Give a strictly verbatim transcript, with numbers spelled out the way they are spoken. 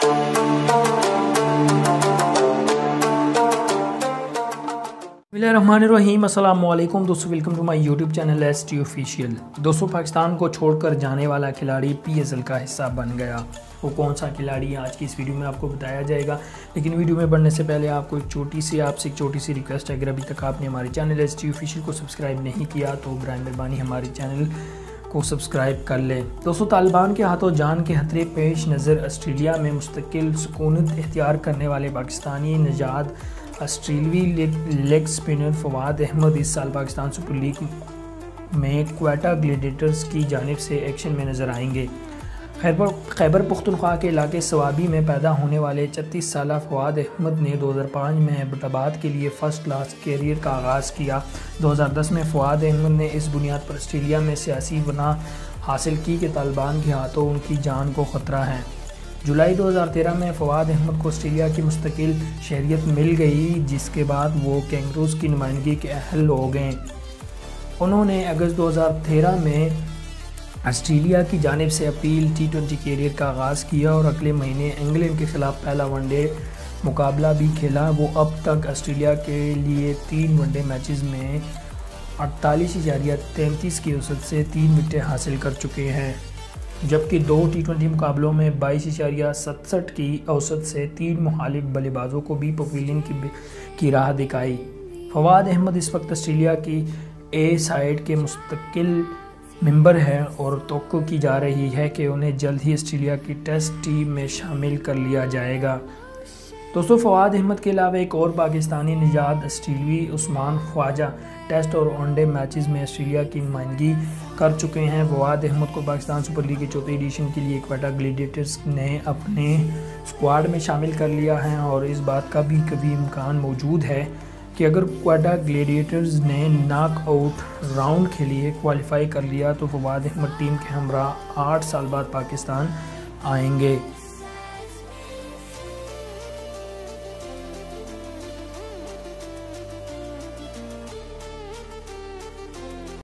बिस्मिल्लाहिर्रहमानिर्रहीम, अस्सलाम वालेकुम दोस्तों, welcome to my YouTube channel S T official. दोस्तों, पाकिस्तान को छोड़कर जाने वाला खिलाड़ी पी एस एल का हिस्सा बन गया। वो कौन सा खिलाड़ी आज की इस वीडियो में आपको बताया जाएगा। लेकिन वीडियो में बढ़ने से पहले आपको एक छोटी सी आपसे एक छोटी सी रिक्वेस्ट है, अगर अभी तक आपने हमारे चैनल एस टी ऑफिशियल को सब्सक्राइब नहीं किया तो बराए मेहरबानी हमारे चैनल को सब्सक्राइब कर लें। दोस्तों, तालिबान के हाथों जान के खतरे पेश नज़र ऑस्ट्रेलिया में मुस्तकिल सुकूनत इख्तियार करने वाले पाकिस्तानी निजात ऑस्ट्रेलवी लेग स्पिनर फवाद अहमद इस साल पाकिस्तान सुपर लीग में क्वेटा ग्लेडिएटर्स की जानिब से एक्शन में नज़र आएंगे। खैबर खैबर पख्तूनख्वा के इलाके सवाबी में पैदा होने वाले छत्तीस साला फवाद अहमद ने दो हज़ार पाँच में हैदराबाद के लिए फ़र्स्ट क्लास कैरियर का आगाज़ किया। दो हज़ार दस में फवाद अहमद ने इस बुनियाद पर ऑस्ट्रेलिया में सियासी बना हासिल की कि तालिबान के हाथों उनकी जान को ख़तरा है। जुलाई दो हज़ार तेरह में फवाद अहमद को ऑस्ट्रेलिया की मुस्तकिल शहरियत मिल गई, जिसके बाद वो कैंगरूज की नुमाइंदगी के अहल हो गए। उन्होंने अगस्त दो हज़ार तेरह में ऑस्ट्रेलिया की जानिब से अपील टी ट्वेंटी कैरियर का आगाज़ किया और अगले महीने इंग्लैंड के ख़िलाफ़ पहला वनडे मुकाबला भी खेला। वो अब तक ऑस्ट्रेलिया के लिए तीन वनडे मैचेस में अड़तालीस इशारिया तैंतीस की औसत से तीन विकेटें हासिल कर चुके हैं, जबकि दो टी ट्वेंटी मुकाबलों में बाईस इशारिया सड़सठ की औसत से तीन मुखालिफ बल्लेबाजों को भी पवेलियन की, की राह दिखाई। फवाद अहमद इस वक्त ऑस्ट्रेलिया की ए साइड के मुस्तकिल मेंबर है और तवक्को की जा रही है कि उन्हें जल्द ही ऑस्ट्रेलिया की टेस्ट टीम में शामिल कर लिया जाएगा। दोस्तों, फवाद अहमद के अलावा एक और पाकिस्तानी निजात ऑस्ट्रेलवी उस्मान ख्वाजा टेस्ट और वनडे मैचेस में ऑस्ट्रेलिया की नुमाइंदगी कर चुके हैं। फवाद अहमद को पाकिस्तान सुपर लीग के चौथे एडिशन के लिए क्वेटा ग्लेडिएटर्स ने अपने स्क्वाड में शामिल कर लिया है और इस बात का भी कभी इम्कान मौजूद है कि अगर क्वेटा ग्लेडिएटर्स ने नॉक आउट राउंड के लिए क्वालिफाई कर लिया तो फवाद अहमद टीम के हमरा आठ साल बाद पाकिस्तान आएंगे।